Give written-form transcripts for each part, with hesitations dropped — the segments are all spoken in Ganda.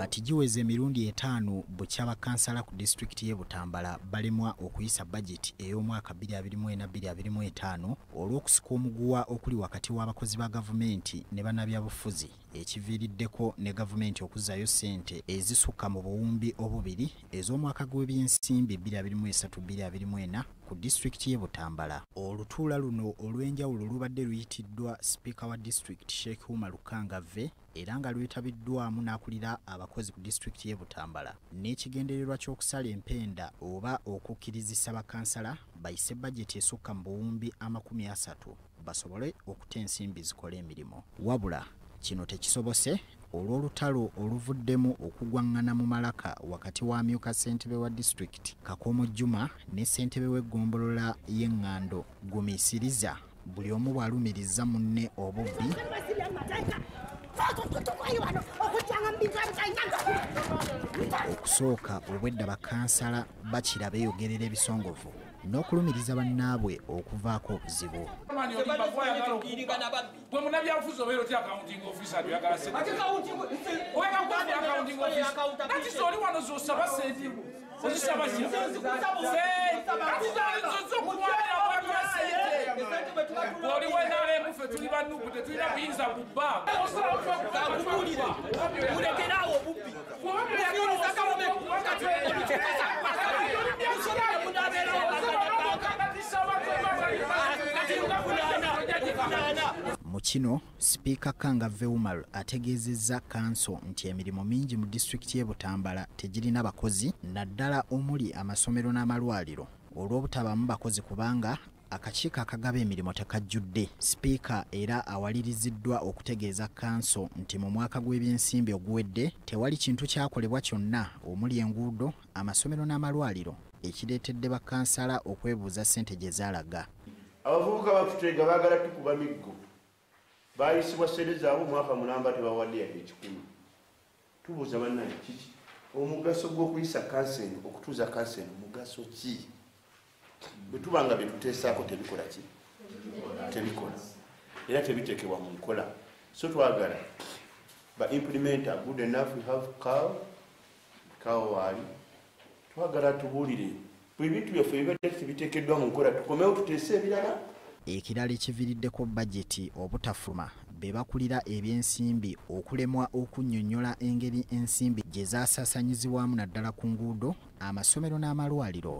kati giweze emirundi 5 bukya bakansala ku disitulikiti y'e Butambala balemwa okuyisa bajeti ey'omwaka 2024-2025 olw'okusika omuguwa okuli wakati w'abakozi ba gavumenti ne bannabyabufuzi ekiviiriddeko ne gavumenti okuzzayo ssente ezisukka mu buwumbi obubiri ez'omwaka gw'ebyensimbi 2023-2024 ku disitulikiti y'e Butambala. Olutuula luno olw'enjawulo lubadde luyitiddwa sipiika wa disitulikiti Sheikh Umar Lukangavve era nga lwetabiddwamu n'akulira abakozi ku disitulikiti y'e Butambala n'ekigendererwa ky'okusala empenda oba okukkirizisa bakansala bayise bajeti esukka mu buwumbi 30 basobole okuta ensimbi zikola emirimu. Wabula kino tekisobose olw'olutalo oluvuddemu okugwaŋŋana mu malaka wakati wa myuka ssentebe wa disitulikiti Kakomo Juma ne ssentebe w'eggombolola y'Eŋŋando Gumiisiriza, buli omu bw'alumiriza munne obubbi okusooka obwedda bakansala bakira beeyogerera ebisongovu n'okulumiriza bannaabwe okuvaako obuzibu. Mu kino sipiika Kangavve Umar ategeezezza kanso nti emirimu mingi mu disitulikiti y'e Butambala tegirina bakozi naddala omuli amasomero n'amalwaliro olw'obutabaamu bakozi kubanga akakiiko akagaba emirimu tekajjudde. Sipiika era awaliriziddwa okutegeeza kanso nti mu mwaka gw'ebyensimbi oguwedde tewali kintu kyakolebwa kyonna omuli enguudo, amasomero n'amalwaliro ekireetedde bakansala okwebuuza ssente gye zaalaga. Abavubuka bafutega baagala tukuba miggo baayisibwa ssente zaabwe omwaka mulamba tebawadde yadde ekikulu. Tubuuza bannaye kiki omugaso gw'okuyisa kanseni okutuuza kanseni mugaso ki? Bwe tuba nga bye tuteesaako tebikola ki? Tebikola era tebiteekebwa mu nkola. So twagala ba implementa good enough we have cow waali twagala tubuulire ebintu byaffe ebibadde tebiteekeddwa mu nkola tukomewo tuteese ebirala. Ekirala ekiviiriddeko bajeti obutafuluma be bakulira ebyensimbi okulemwa okunnyonnyola engeri ensimbi gye zaasaasanyizibwamu naddala ku nguudo, amasomero n'amalwaliro.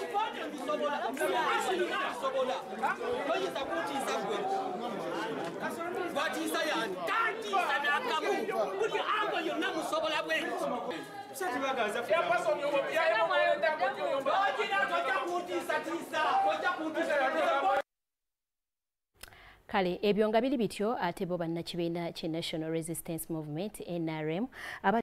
Kale ebyo nga biri bityo ate bo bannakibiina kye National Resistance Movement NRM